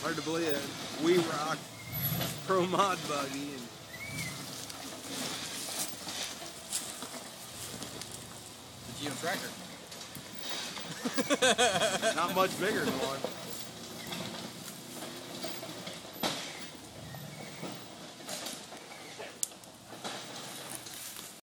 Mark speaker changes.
Speaker 1: Hard to believe it. We Rock Pro Mod buggy. And
Speaker 2: The GM Tracker.
Speaker 1: not much bigger than one.